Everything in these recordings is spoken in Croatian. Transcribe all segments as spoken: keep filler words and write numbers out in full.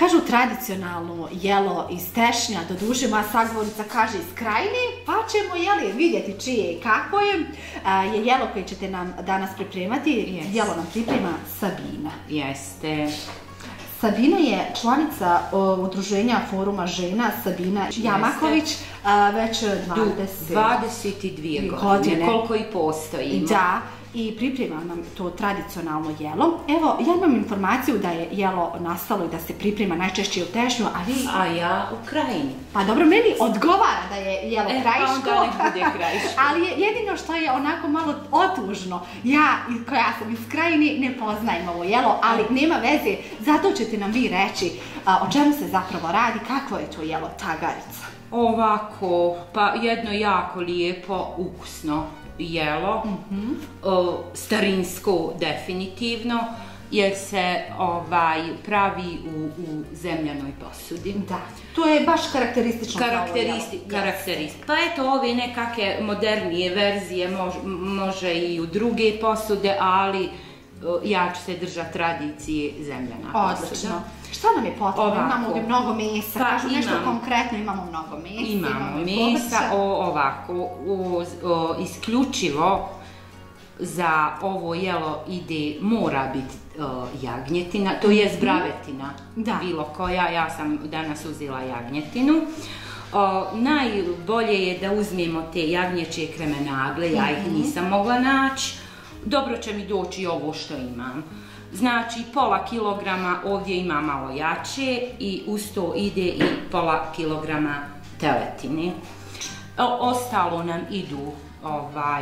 kažu tradicionalno jelo iz Tešnja, doduše moja sagovornica kaže iz Krajine, pa ćemo jeli, vidjeti čije i kako je. A, je jelo koje ćete nam danas pripremati, yes. Jelo nam priprema Sabina. Jeste. Sabina je članica o, udruženja Foruma žena Sabina Jamaković, a, već dvadeset dvije godine, koliko i postojimo. Da, i priprema nam to tradicionalno jelo. Evo, ja imam informaciju da je jelo nastalo i da se priprema najčešće u Tešnju, a vi... A ja u Krajini. Pa dobro, meni odgovara da je jelo e, krajiško, pa onda ne bude krajiško. Ali je jedino što je onako malo otužno. Ja, koja sam iz Krajini, ne poznajem ovo jelo, ali nema veze, zato ćete nam vi reći a, o čemu se zapravo radi, kakvo je to jelo tagarica. Ovako, pa jedno jako lijepo, ukusno jelo, mm-hmm. o, starinsko definitivno, jer se ovaj, pravi u, u zemljanoj posudi. Da, to je baš karakteristično. Karakteristi, karakteristi. Pa eto, ove nekakve modernije verzije mož, može i u druge posude, ali o, ja ću se držati tradicije zemljana posuda. Odlično. Šta nam je potrebno? Imamo ovdje mnogo mesa, pa kažu nešto imam, konkretno, imamo mnogo mesa. Imamo, imamo mesa, o, ovako, o, o, isključivo za ovo jelo ide, mora biti o, jagnjetina, to je zbravetina, da. Bilo koja, ja sam danas uzela jagnjetinu. O, najbolje je da uzmemo te jagnječje kremenagle, ja ih nisam mogla naći, dobro će mi doći ovo što imam. Znači, pola kilograma ovdje ima malo jače i uz to ide i pola kilograma teletine. O, ostalo nam idu ovaj,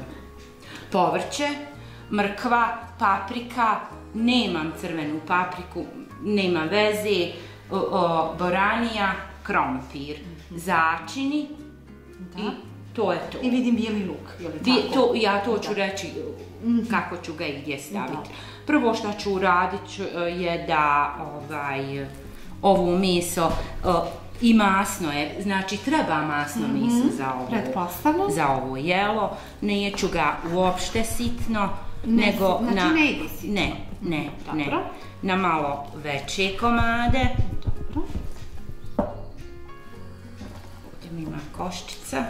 povrće, mrkva, paprika, nemam crvenu papriku, nema veze, o, o, boranija, krompir, začini da. I to je to. I vidim bijeli luk, je li Vi, tako? To, ja to ću reći kako ću ga i gdje staviti. Prvo što ću uradit je da ovaj, ovo meso i masno je, znači treba masno mm-hmm. meso za ovo, za ovo jelo. Neću ga uopšte sitno, ne, nego znači na, ne ide sitno. Ne, ne, Dobro. ne, na malo veće komade. Dobro. Ovdje mi ima koščica.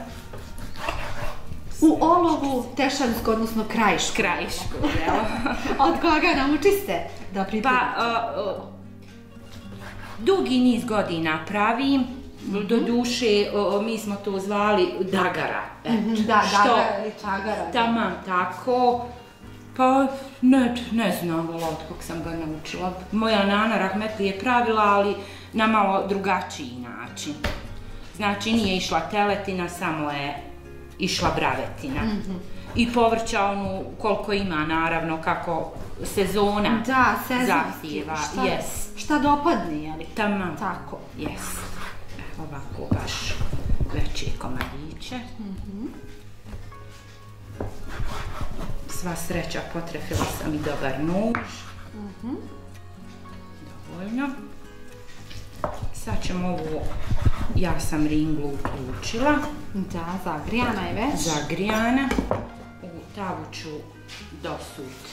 U olovu tešansko, odnosno krajiško. Krajiško, jel? Od koga nauči se da pripremate? Pa, uh, uh, dugi niz godina pravim, mm-hmm. do duše uh, mi smo to zvali dagara. Mm-hmm, da, što, dagara ili čagara. Taman tako, pa ne, ne znam od kog sam ga naučila. Moja nana Rahmetli je pravila, ali na malo drugačiji način. Znači nije išla teletina, samo je išla bravetina. Mm-hmm. I povrća onu koliko ima, naravno, kako sezona da, zahtijeva. Šta, yes. šta dopadne, jeli? Tamam. Tako. Yes. Ovako baš veće komadiće. Mm-hmm. Sva sreća, potrefila sam i dobar nož. Mm-hmm. Dovoljno. Sad ćemo ovo, ja sam ringlu uključila. Da, zagrijana je već. Zagrijana. U tavu ću dosut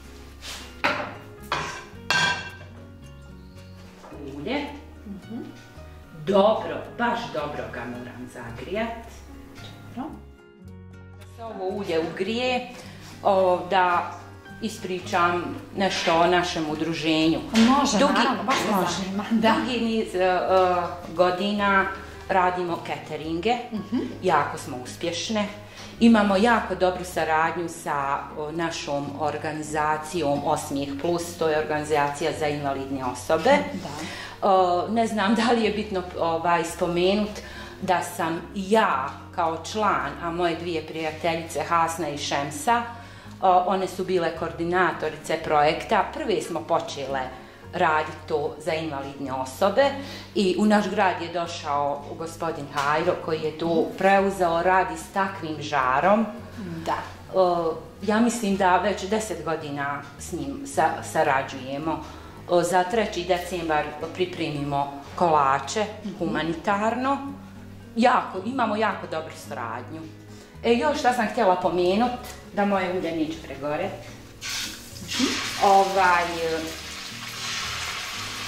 ulje. Mm-hmm. Dobro, baš dobro ga moram zagrijat. Dobro. Da se ovo ulje ugrije, o, da ispričam nešto o našem udruženju. Može, dugi, naravno, baš me zanima. Dugi niz uh, godina radimo cateringe, mm-hmm. jako smo uspješne. Imamo jako dobru saradnju sa o, našom organizacijom Osmijeh plus, to je organizacija za invalidne osobe. Da. O, ne znam da li je bitno ovaj, spomenut da sam ja kao član, a moje dvije prijateljice Hasna i Šemsa, o, one su bile koordinatorice projekta. Prve smo počele raditi to za invalidne osobe i u naš grad je došao gospodin Hajro koji je to preuzeo, radi s takvim žarom. Da. O, ja mislim da već deset godina s njim sa, sarađujemo. O, za treći decembar pripremimo kolače humanitarno. Jako, imamo jako dobru suradnju. E, još šta sam htjela pomenut, da moje ulje neće pregoret. Mm-hmm. Ovaj,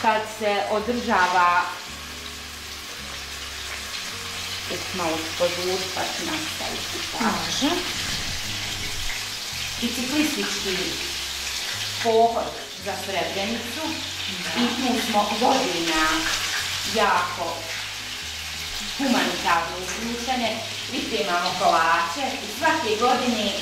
kad se održava malo požuri pa ću nastaviti. Može. Biciklistički pohod za Srebrenicu i tu smo godina jako humanitarno uključene, pripremamo kolače i svake godine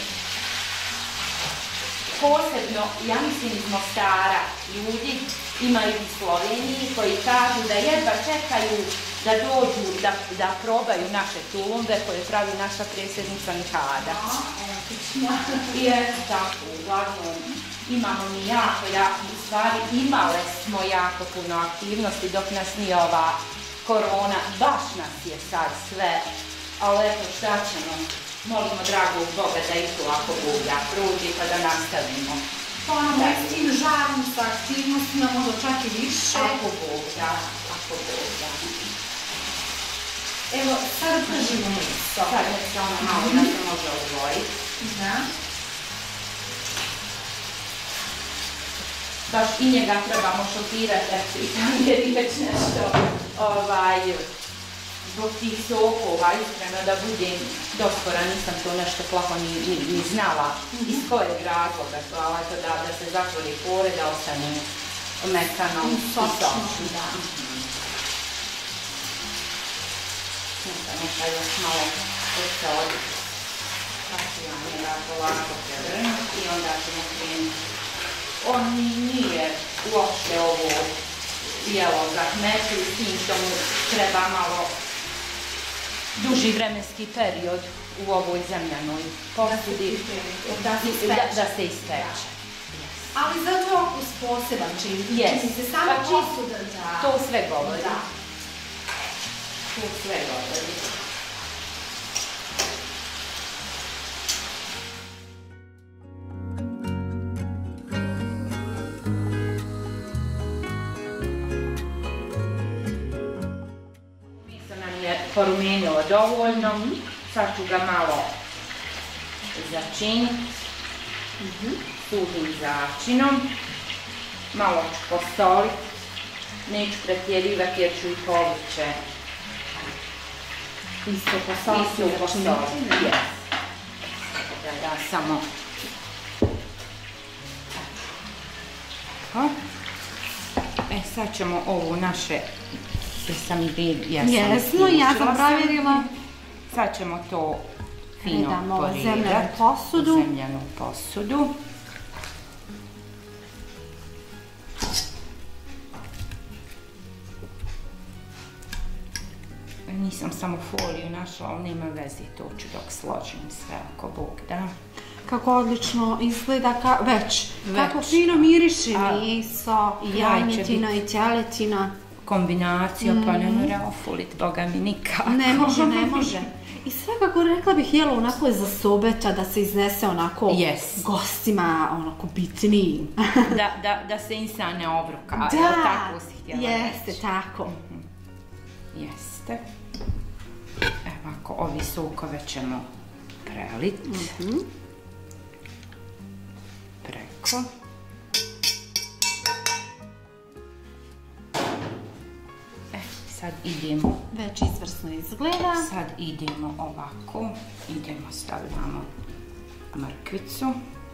posebno, ja mislim iz Mostara, ljudi imaju u Sloveniji koji kažu da jedva čekaju da dođu, da, da probaju naše tulumbe koje pravi naša predsjednica Nihada. I eto tako, uglavnom imamo mi jako, jako, u stvari imale smo jako puno aktivnosti dok nas nije ova korona, baš nas je sad sve, ali eto šta ćemo, molimo dragog Boga da i tu ako Boga pruži pa da nastavimo. Pa ono, s tim žarom, sa aktivnostima, možda čak i više. Ako Boga, ako Boga. Evo, sad držimo meso. Sad nek se ono malo da se može odvojiti. Da. Baš i njega trebamo šokirati, jer je već nešto, ovaj, zbog tih sokova, iskreno da budem doskora, nisam to nešto plaho ni, ni, ni znala iz kojeg razloga, hvala to da, da se zatvori pore, da ostane mekano i sočno. Da. Neka još malo se oditi, pa ću ja njega polako prevrnuti i onda ćemo krenuti. On nije uopšte ovo jelo za kmetu, s tim što mu treba malo duži vremenski period u ovoj zemljanoj posudi da, da, da se ispeče. Ali zato okus poseban čini. Yes. Čini se samo čisto da... da. To sve govori. Da. To sve govori. Porumenilo dovoljno, sad ću ga malo začiniti suhim začinom, malo ću posoliti, neću pretjerivati jer ću i povrće isto posoliti. Isto posoliti, jes. Da, da, samo tako. E, sad ćemo ovo naše Jesam i vid, jesam Jesmo, ja sam provjerila. Sad ćemo to fino poredati. Zemljanu posudu. Zemljanu posudu. Nisam samo foliju našla, ali nema veze, to ću dok složim sve ako Bog da. Kako odlično izgleda, ka, već. već. Kako fino miriši meso, i janjetina i tjeletina. Kombinacija, mm. pa ne mora ofulit, Boga mi nikako. Ne može, ne može. I svakako rekla bih jelo onako je za sobeta da se iznese onako yes. gostima onako bitnijim. da, da, da se insan ne obruka, da, jel tako si htjela jeste, reći? tako. Mm-hmm. Jeste. Evo ako ovi sokove ćemo prelit. Mm-hmm. Preko. Sad idemo... Već izvrsno izgleda. Sad idemo ovako. Idemo, stavljamo mrkvicu.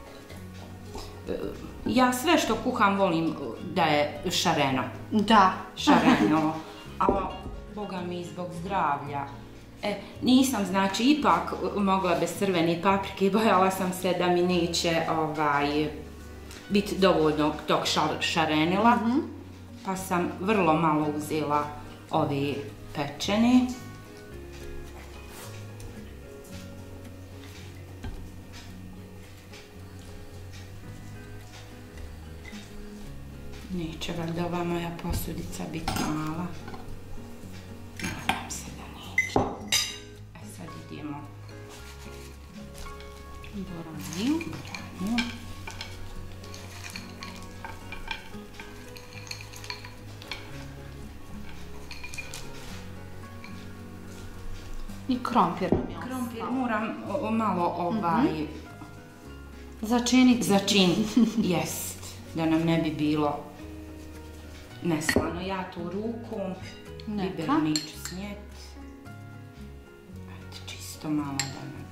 Ja sve što kuham volim da je šareno. Da. Šareno. Ali, Boga mi, zbog zdravlja. E, nisam, znači, ipak mogla bez crvene paprike. Bojala sam se da mi neće ovaj, biti dovoljno tog šar, šarenila. Mm-hmm. Pa sam vrlo malo uzela ovi pečeni. Neće valjda ova moja posudica biti mala. Nadam se da neće. E sad idemo boraniju. Boraniju. I krompir nam je Krompir moram o, malo ovaj... Mm-hmm. Začiniti. Začiniti, jest. Da nam ne bi bilo neslano ja to rukom. Biber neću snijet. Čisto malo da nam...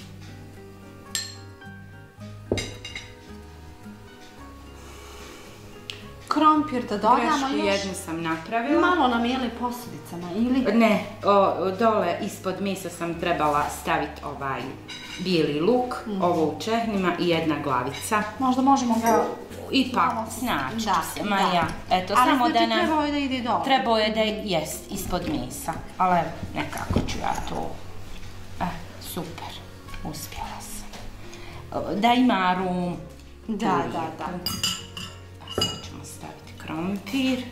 Krompir da dodamo Grešku još. jednu sam napravila. Malo namijeli posudicama, ili? Ne, o, dole ispod mesa sam trebala staviti ovaj bijeli luk, mm. ovo u čehnima i jedna glavica. Možda možemo ga... Ipak, snaći da, se, ma ja. Eto, ali samo znači da nam... trebao je da ide dole. Trebao je da jest ispod mesa, ali evo, nekako ću ja to... E, super, uspjela sam. Da ima arom. Da, da, da. A sad ćemo staviti krompir.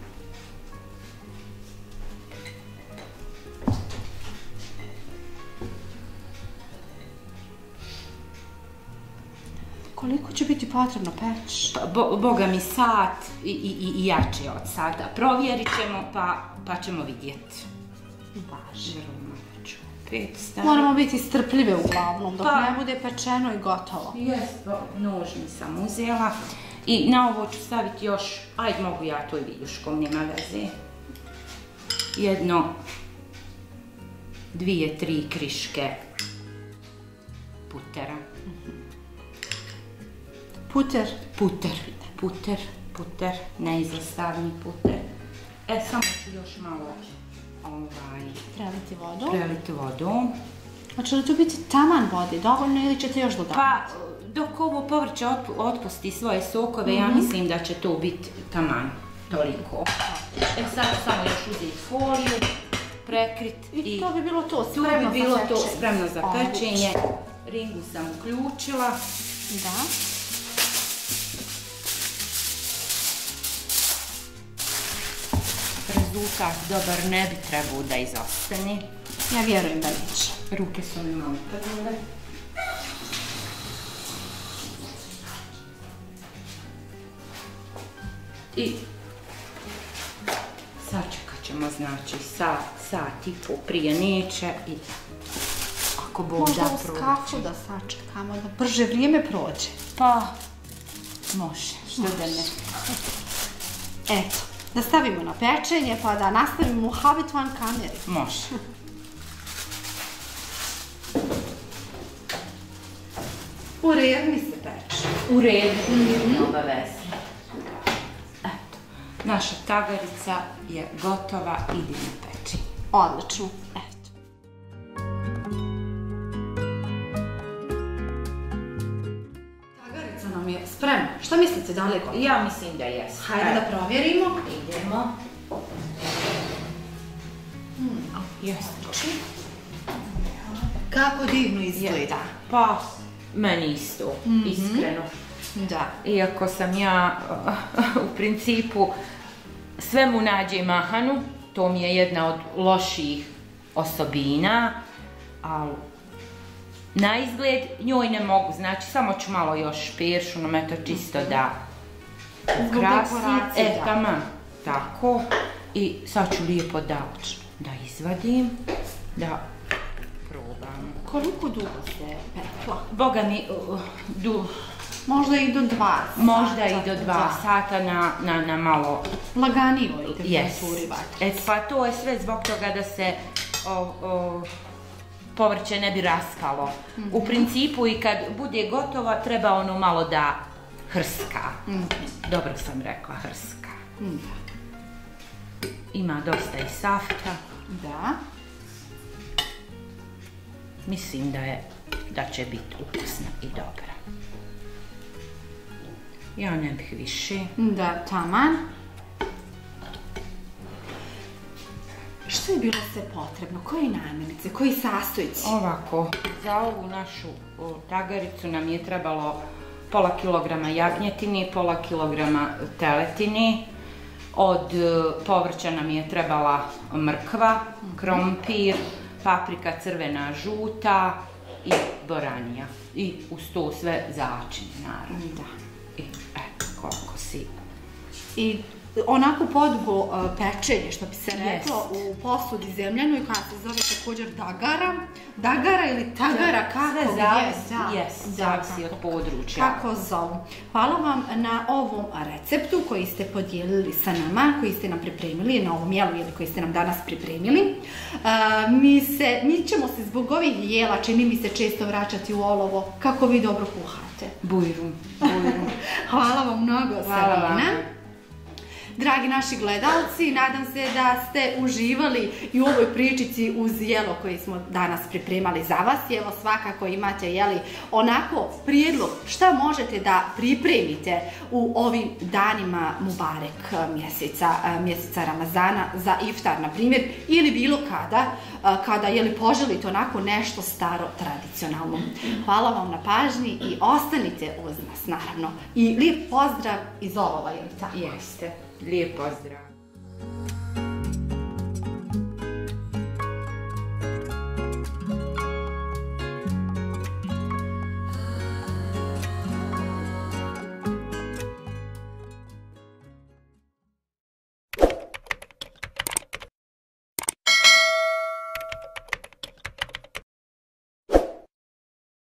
Koliko će biti potrebno peći? Pa, bo, boga mi sat i, i, i jače od sata. Provjerit ćemo pa, pa ćemo vidjeti. Važi. Pet staviti. Moramo biti strpljive uglavnom, dok pa, ne bude pečeno i gotovo. Jest, nož nisam uzela. I na ovo ću staviti još, ajde mogu ja to i viljuškom, nema veze. Jedno, dvije, tri kriške putera. Puter? Puter, puter, puter, neizostavni puter. E, samo ću još malo ovaj... Preliti vodom? Preliti vodom. Hoće li tu biti taman vode dovoljno ili ćete još dodati? Pa, dok ovo povrće otpusti svoje sokove, mm-hmm. ja mislim da će to biti taman, toliko. E, sad ću samo još uzeti foliju, prekrit i... I to bi bilo to, spremno za pečenje. To bi bilo to, spremno za pečenje. Ringu sam uključila. Da. Rezultat dobar ne bi trebao da izostane. Ja vjerujem da neće. Ruke su mi malo prve. I sačekat ćemo, znači, sat, sat i po prije neće i ako Bog da prođe. Možda uz kafu da sačekamo, da brže vrijeme prođe. Pa, može, što da ne. Eto. Da stavimo na pečenje pa da nastavimo muhabet van kameri. Može. U redu mi se peče. U redu, mm-hmm. obavezno. Eto, naša tagarica je gotova, idi na peči. Odlično, eto. Tagarica nam je spremna. Šta mislite, da li je gotova? Ja mislim da jes. Hajde da provjerimo. Idemo. Hmm. Jeste. Kako divno izgleda. Pa, meni isto, mm-hmm. iskreno. Da. Iako sam ja u principu sve mu nađe mahanu, to mi je jedna od loših osobina, ali na izgled njoj ne mogu, znači samo ću malo još peršunom, eto čisto da ukrasim. E, taman, tako. I sad ću lijepo da, da izvadim, da probam. Koliko dugo se pekla? Boga mi, uh, du... Možda i do dva sata. Možda i do dva da. sata na, na, na malo... Laganijoj temperaturi vatre. E, pa to je sve zbog toga da se o, o, povrće ne bi raspalo. Mm-hmm. U principu i kad bude gotova treba ono malo da hrska. Mm-hmm. Dobro sam rekla, hrska. Mm-hmm. Ima dosta i safta. Da. Mislim da je, da će biti ukusna i dobra. Ja ne bih više. Da, taman. Što je bilo sve potrebno? Koje namirnice? Koji sastojci? Ovako, za ovu našu o, tagaricu nam je trebalo pola kilograma jagnjetine, pola kilograma teletine. Od povrća nam je trebala mrkva, krompir, paprika crvena, žuta i boranija. I uz to sve začin, naravno. Da. I eto, koliko si... I onako podugo pečenje, što bi se reklo, u posudi zemljanoj, koja se zove također dagara. Dagara ili tagara, kako? Sve zavisi, jes, zavisi od područja. Kako zovu. Hvala vam na ovom receptu koji ste podijelili sa nama, koji ste nam pripremili, na ovom jelu ili koji ste nam danas pripremili. Mi, se, mi ćemo se zbog ovih jela, čini mi se, često vraćati u olovo, kako vi dobro kuhate. Bujrum, bujrum. Hvala vam mnogo, Sabina. Dragi naši gledalci, nadam se da ste uživali i u ovoj pričici uz jelo koje smo danas pripremali za vas. Evo, svakako imate, jeli, onako prijedlog šta možete da pripremite u ovim danima Mubarek mjeseca, mjeseca Ramazana za iftar, na primjer, ili bilo kada, kada, jeli, poželite onako nešto staro, tradicionalno. Hvala vam na pažnji i ostanite uz nas, naravno. I lijep pozdrav iz olova, je li tako? Jeste. Lijep pozdrav.